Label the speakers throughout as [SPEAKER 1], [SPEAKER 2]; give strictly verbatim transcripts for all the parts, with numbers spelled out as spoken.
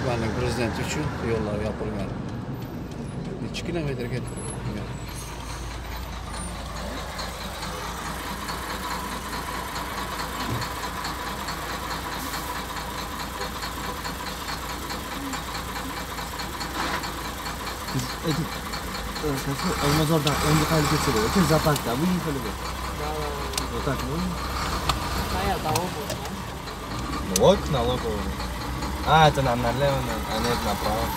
[SPEAKER 1] tumanning prezidenti uchun yo'llar yopilgan. necha kilometr ketdi?
[SPEAKER 2] Olmazordan o'nga qaytib ketsa bo'ladiki, Zapankda bu yifili bu. Вот так, ну. Вот налоговый. А, это нам налево, а нет направо.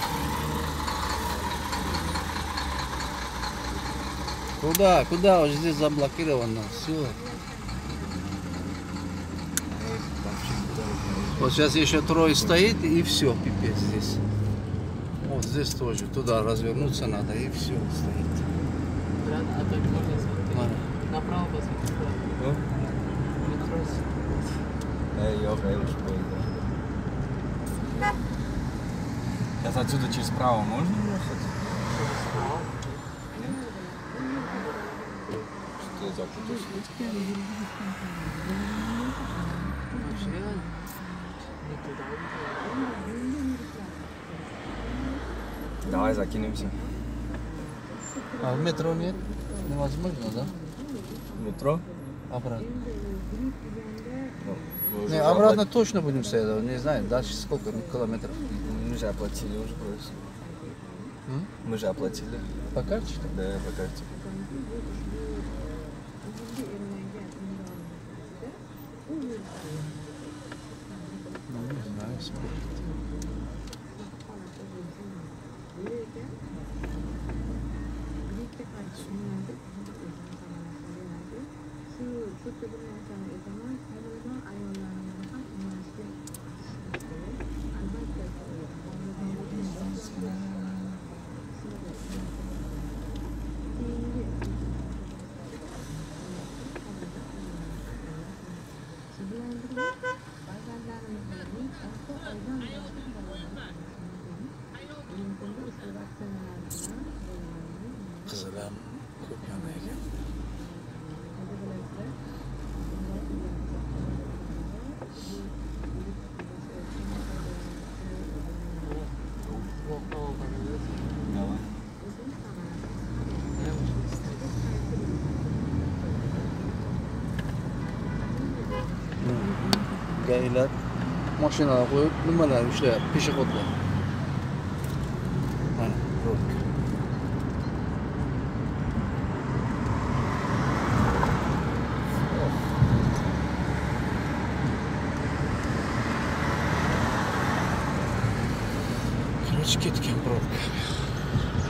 [SPEAKER 1] Куда? Куда? Уже здесь заблокировано. Все. Вот сейчас еще трое стоит и все, пипец здесь. Вот здесь тоже. Туда развернуться надо и все стоит.
[SPEAKER 3] Направо посмотри.
[SPEAKER 2] Ну? Эй, ёх, эй, уж поздно. Сейчас отсюда через право можно ехать? Что я запутался? Давай закинемся.
[SPEAKER 1] А в метро нет? Невозможно, да?
[SPEAKER 2] Метро?
[SPEAKER 1] Обратно.
[SPEAKER 2] Ну,
[SPEAKER 1] Не, обратно точно будем стоять, не знаю, дальше сколько километров.
[SPEAKER 2] Мы же оплатили уже просто.
[SPEAKER 1] М?
[SPEAKER 2] Мы же оплатили.
[SPEAKER 1] По карте что ли?
[SPEAKER 2] Да, по карте.
[SPEAKER 1] Ну, не знаю, сколько. Kızılam ko'p yana ekan.
[SPEAKER 2] Давай.
[SPEAKER 1] Gaylar mashinalar qo'yib, nimalar ishlayapti, peshexodlar. Mana, yo'q. Короче, ketgan пробка.